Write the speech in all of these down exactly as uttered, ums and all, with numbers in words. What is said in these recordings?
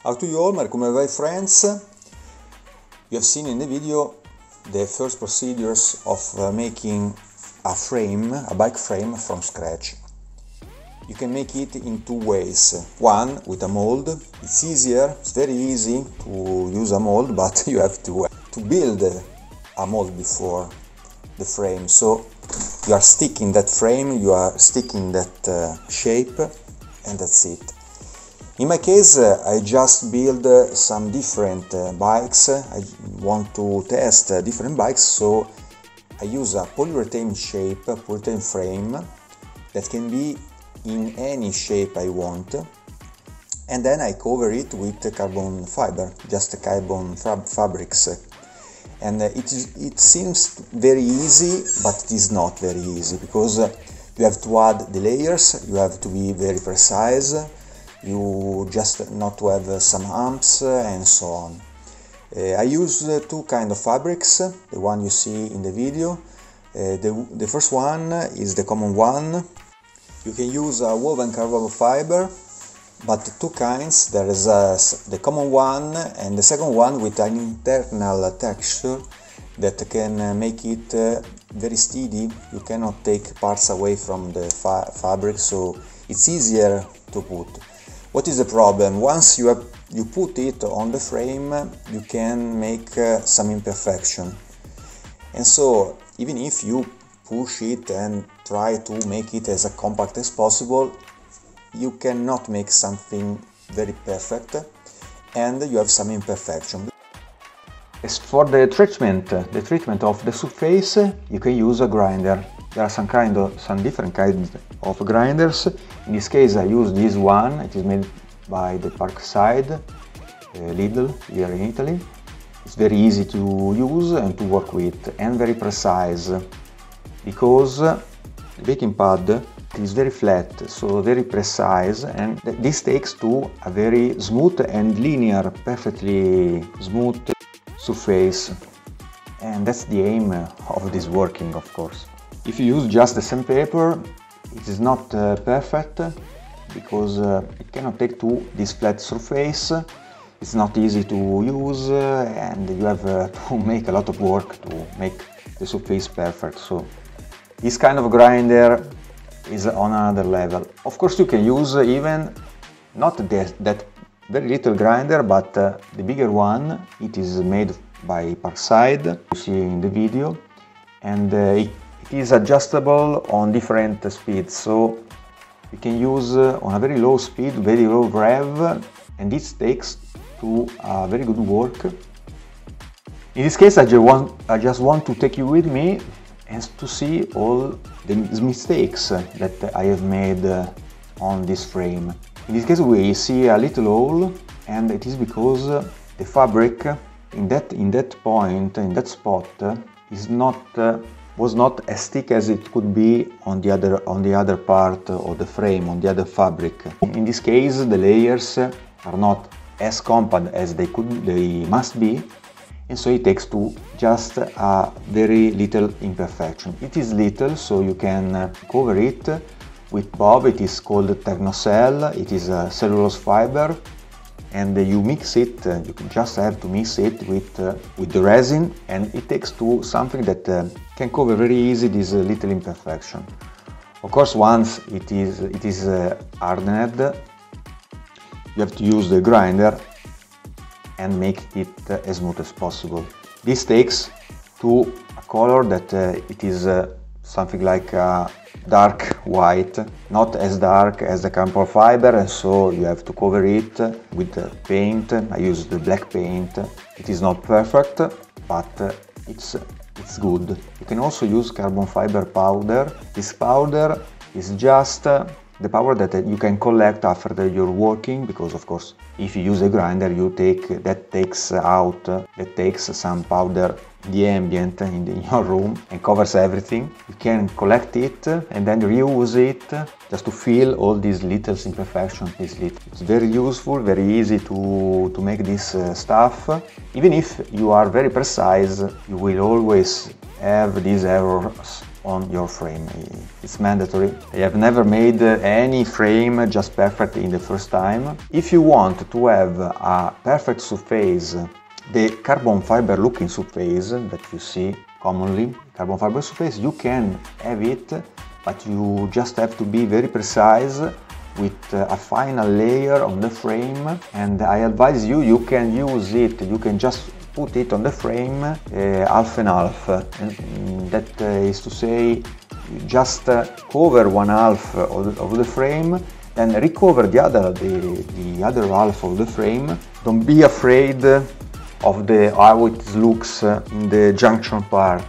How to you all, welcome my friends. You have seen in the video the first procedures of uh, making a frame, a bike frame from scratch. You can make it in two ways. One, with a mold. It's easier, it's very easy to use a mold, but you have to, to build a mold before the frame. So you are sticking that frame, you are sticking that uh, shape, and that's it. In my case, uh, I just build uh, some different uh, bikes. I want to test uh, different bikes, so I use a polyurethane shape, a polyurethane frame that can be in any shape I want, and then I cover it with carbon fiber, just carbon fab fabrics. And uh, it, is, it seems very easy, but it is not very easy, because uh, you have to add the layers, you have to be very precise, you just not to have uh, some humps uh, and so on. Uh, I use uh, two kind of fabrics, the one you see in the video. Uh, the, the first one is the common one. You can use a woven carbon fiber, but two kinds. There is uh, the common one and the second one with an internal texture that can uh, make it uh, very steady. You cannot take parts away from the fa fabric, so it's easier to put. What is the problem? Once you have you put it on the frame, you can make uh, some imperfection, and so even if you push it and try to make it as compact as possible, you cannot make something very perfect, and you have some imperfection. As for the treatment, the treatment of the surface, you can use a grinder. There are some kind of some different kinds of grinders. In this case, I use this one. It is made by the Parkside, uh, Lidl, here in Italy. It's very easy to use and to work with, and very precise, because the baking pad is very flat, so very precise, and this takes to a very smooth and linear, perfectly smooth surface. And that's the aim of this working, of course. If you use just the sandpaper, it is not uh, perfect, because uh, it cannot take to this flat surface. It's not easy to use, uh, and you have uh, to make a lot of work to make the surface perfect. So this kind of grinder is on another level. Of course, you can use even not the, that very little grinder, but uh, the bigger one. It is made by Parkside, you see in the video, and uh, it It is adjustable on different speeds, so you can use uh, on a very low speed, very low rev, and this takes to uh, very good work. In this case, I just, want, I just want to take you with me and to see all the mistakes that I have made uh, on this frame. In this case, we see a little hole, and it is because uh, the fabric in that, in that point, in that spot, uh, is not uh, was not as thick as it could be on the other on the other part of the frame, on the other fabric. In this case, the layers are not as compact as they could they must be, and so it takes to just a very little imperfection. It is little, so you can cover it with Bob. It is called Tecnocell. It is a cellulose fiber, and you mix it. You just have to mix it with uh, with the resin, and it takes to something that uh, can cover very easy this uh, little imperfection. Of course, once it is it is uh, hardened, you have to use the grinder and make it uh, as smooth as possible. This takes to a color that uh, it is uh, something like uh, dark white, not as dark as the carbon fiber, and so you have to cover it with the paint. I use the black paint. It is not perfect, but uh, it's it's good. You can also use carbon fiber powder. This powder is just uh, the powder that you can collect after you're working, because of course if you use a grinder, you take that takes out uh, that takes some powder in the ambient in, the, in your room and covers everything. You can collect it and then reuse it just to feel all these little imperfections. It's very useful, very easy to to make this uh, stuff. Even if you are very precise, you will always have these errors on your frame. It's mandatory. I have never made any frame just perfect in the first time. If you want to have a perfect surface, the carbon fiber looking surface that you see commonly, carbon fiber surface, you can have it, but you just have to be very precise with a final layer on the frame, and I advise you, you can use it, you can just put it on the frame uh, half and half, and that uh, is to say, just uh, cover one half of the, of the frame, then recover the other, the, the other half of the frame. Don't be afraid of the how it looks in the junction part,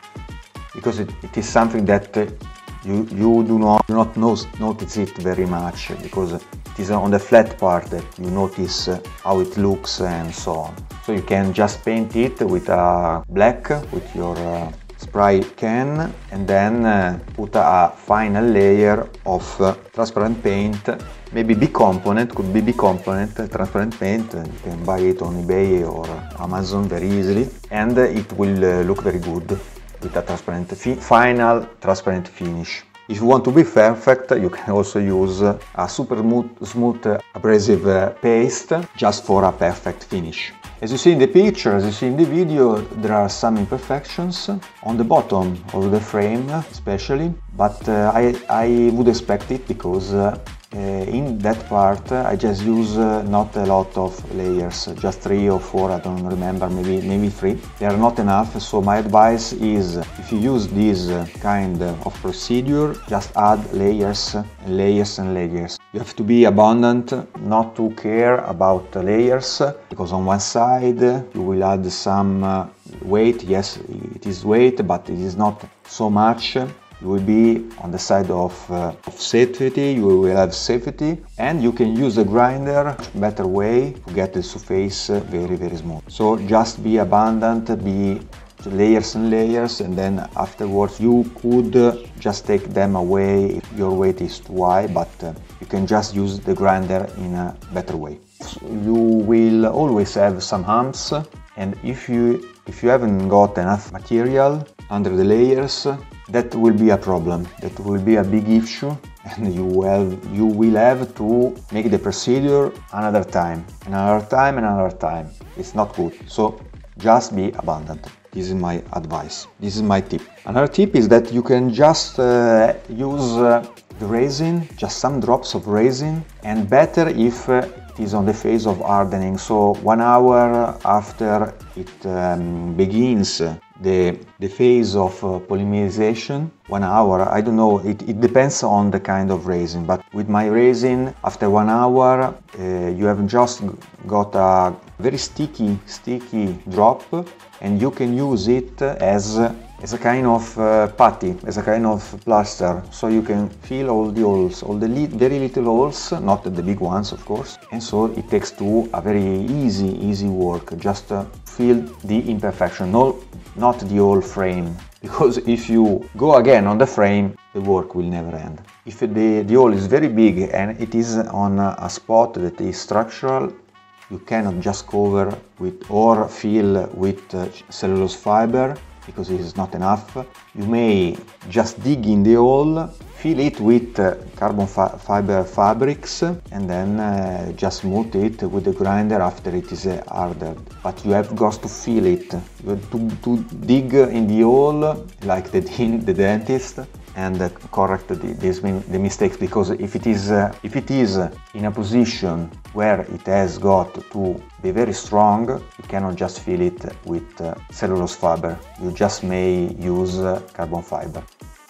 because it, it is something that uh, You, you do not, do not notice it very much, because it is on the flat part that you notice how it looks and so on. So you can just paint it with a black, with your uh, spray can, and then uh, put a final layer of uh, transparent paint, maybe B-component, could be B-component, transparent paint. You can buy it on eBay or Amazon very easily, and it will uh, look very good with a transparent final transparent finish. If you want to be perfect, you can also use a super smooth abrasive paste just for a perfect finish. As you see in the picture, as you see in the video, there are some imperfections on the bottom of the frame especially, but uh, I, I would expect it, because uh, Uh, in that part uh, I just use uh, not a lot of layers, just three or four, I don't remember, maybe maybe three. They are not enough, so my advice is, if you use this uh, kind of procedure, just add layers and layers and layers. You have to be abundant, not to care about the layers, because on one side you will add some uh, weight. Yes, it is weight, but it is not so much. You will be on the side of, uh, of safety, you will have safety, and you can use a grinder, better way to get the surface uh, very very smooth. So just be abundant, be layers and layers, and then afterwards you could uh, just take them away if your weight is too high, but uh, you can just use the grinder in a better way. So you will always have some humps, and if you if you haven't got enough material under the layers, that will be a problem, that will be a big issue, and you have you will have to make the procedure another time, another time, another time. It's not good. So just be abundant. This is my advice. This is my tip. Another tip is that you can just uh, use uh, the resin, just some drops of resin, and better if uh, it is on the phase of hardening. So one hour after it um, begins the, the phase of uh, polymerization, one hour, I don't know, it, it depends on the kind of resin, but with my resin, after one hour, uh, you have just got a very sticky, sticky drop, and you can use it as as a kind of uh, putty, as a kind of plaster, so you can fill all the holes, all the li very little holes, not the big ones of course, and so it takes to a very easy, easy work, just uh, fill the imperfection, no, not the whole frame, because if you go again on the frame, the work will never end. If the, the hole is very big and it is on a, a spot that is structural, you cannot just cover with or fill with uh, cellulose fiber, because it is not enough. You may just dig in the hole, fill it with uh, carbon fi fiber fabrics, and then uh, just smooth it with the grinder after it is uh, hardened. But you have got to fill it. You have to, to dig in the hole like the, the dentist, and uh, correct the, this, the mistakes, because if it is uh, if it is in a position where it has got to be very strong, you cannot just fill it with uh, cellulose fiber. You just may use uh, carbon fiber.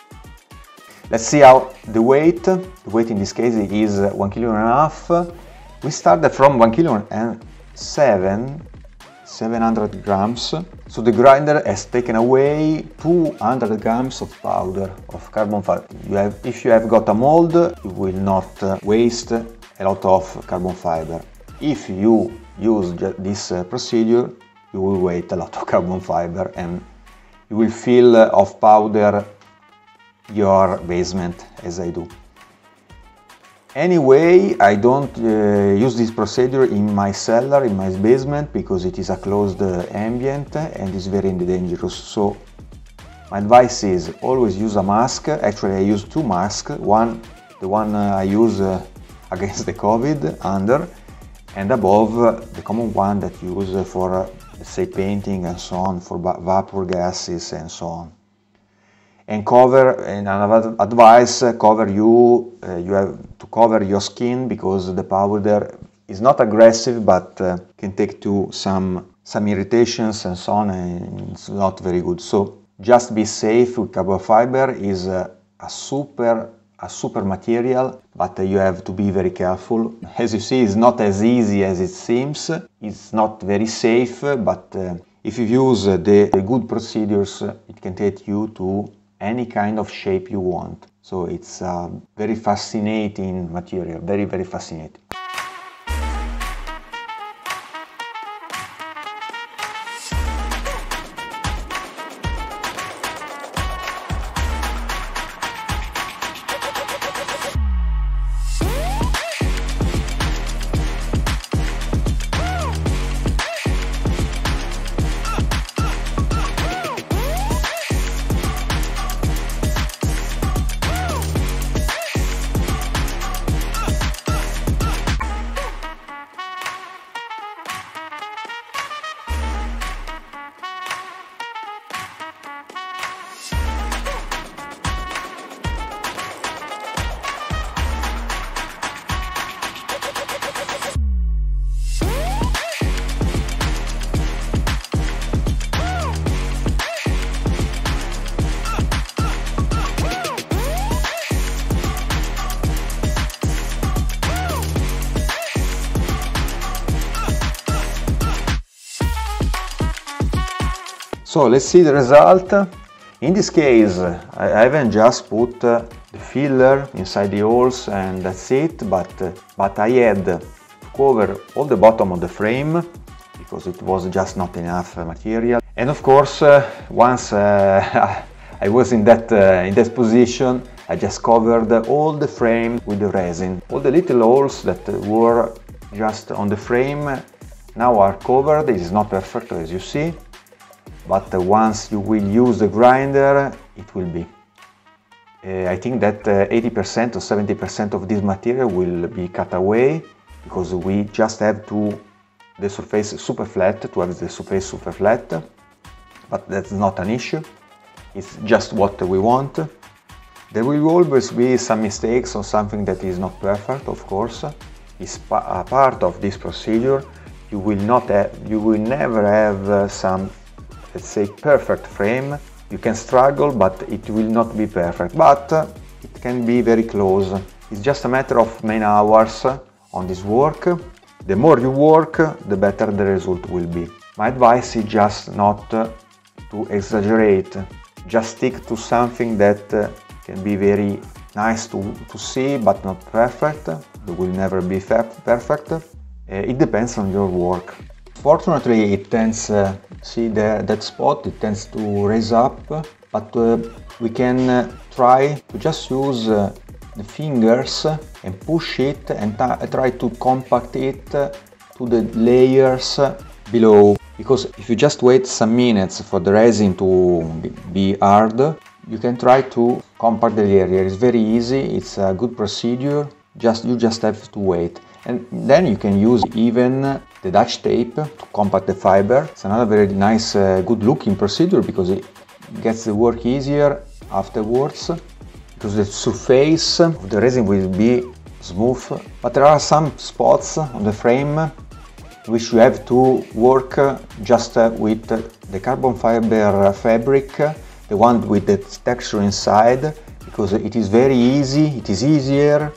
Let's see how the weight. The weight in this case is one kilo and a half. We started from one kilo and seven. seven hundred grams, so the grinder has taken away two hundred grams of powder of carbon fiber. You have, if you have got a mold, you will not uh, waste a lot of carbon fiber. If you use this uh, procedure, you will waste a lot of carbon fiber, and you will fill uh, of powder your basement, as I do. Anyway, I don't uh, use this procedure in my cellar, in my basement, because it is a closed uh, ambient and is very dangerous. So My advice is always use a mask. Actually, I use two masks. One, the one uh, I use uh, against the COVID under, and above uh, the common one that you use uh, for, uh, let's say, painting and so on, for vapor gases and so on. And cover, and another advice, uh, cover you, uh, you have to cover your skin, because the powder is not aggressive, but uh, can take to some, some irritations and so on, and it's not very good. So just be safe with carbon fiber. Is uh, a super a super material, but uh, you have to be very careful. As you see, it's not as easy as it seems. It's not very safe, but uh, if you use uh, the, the good procedures, uh, it can take you to any kind of shape you want. So it's a very fascinating material, very, very fascinating. So let's see the result. In this case, I haven't just put uh, the filler inside the holes and that's it, but, uh, but I had to cover all the bottom of the frame, because it was just not enough uh, material. And of course, uh, once uh, I was in that, uh, in that position, I just covered all the frame with the resin. All the little holes that were just on the frame now are covered. It is not perfect, as you see. But uh, once you will use the grinder, it will be. Uh, I think that eighty percent uh, or seventy percent of this material will be cut away, because we just have to the surface super flat, to have the surface super flat. But that's not an issue. It's just what we want. There will always be some mistakes or something that is not perfect, of course. It's pa a part of this procedure. You will not have, you will never have uh, some, let's say, perfect frame. You can struggle, but it will not be perfect, but uh, it can be very close. It's just a matter of many hours on this work. The more you work, the better the result will be. My advice is just not uh, to exaggerate. Just stick to something that uh, can be very nice to, to see, but not perfect. It will never be perfect. Uh, it depends on your work. Fortunately, it tends, uh, see the, that spot, it tends to raise up, but uh, we can uh, try to just use uh, the fingers and push it and try to compact it uh, to the layers below. Because if you just wait some minutes for the resin to be hard, you can try to compact the area. It's very easy, it's a good procedure, just you just have to wait. And then you can use even the Dutch tape to compact the fiber. It's another very nice, uh, good looking procedure, because it gets the work easier afterwards, because the surface of the resin will be smooth. But there are some spots on the frame which you have to work just with the carbon fiber fabric, the one with the texture inside, because it is very easy, it is easier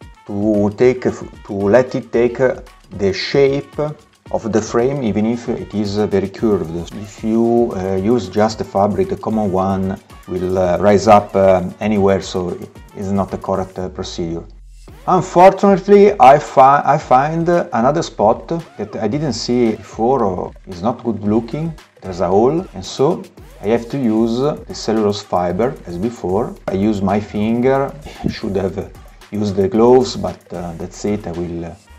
to take to let it take the shape of the frame, even if it is very curved. If you uh, use just the fabric, the common one will uh, rise up uh, anywhere, so it is not a correct uh, procedure. Unfortunately, I, fi I find another spot that I didn't see before, or is not good looking. There's a hole, and so I have to use the cellulose fiber as before. I use my finger. I should have used the gloves, but uh, that's it. I will uh,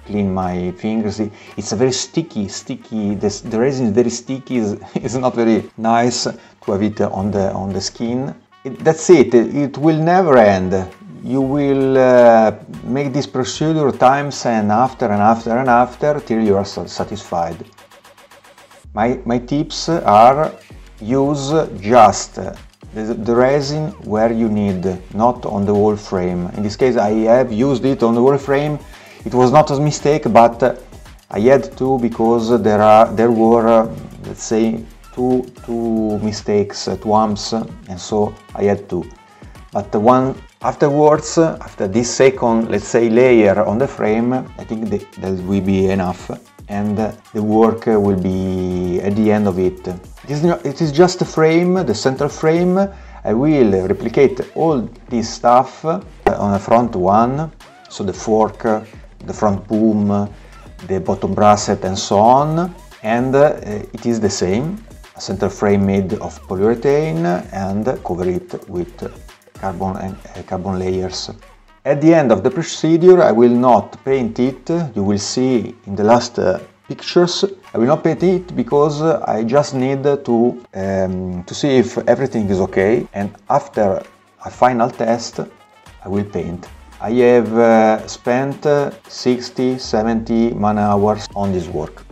clean my fingers. It's a very sticky, sticky, this, the resin is very sticky, it's, it's not very nice to have it on the, on the skin. It, that's it, it will never end. You will uh, make this procedure times and after and after and after till you are satisfied. My, my tips are: use just the, the resin where you need, not on the whole frame. In this case I have used it on the whole frame. It was not a mistake, but I had to, because there are there were uh, let's say two two mistakes, uh, two amps, and so I had to. But the one afterwards, after this second, let's say, layer on the frame, I think that, that will be enough, and the work will be at the end of it. It is, it is just a frame, the central frame. I will replicate all this stuff on the front one, so the fork, the front boom, the bottom bracet, and so on, and uh, it is the same. A central frame made of polyurethane, and cover it with carbon and uh, carbon layers. At the end of the procedure I will not paint it. You will see in the last uh, pictures I will not paint it, because uh, I just need to um, to see if everything is okay, and after a final test I will paint. I have uh, spent uh, sixty seventy man hours on this work.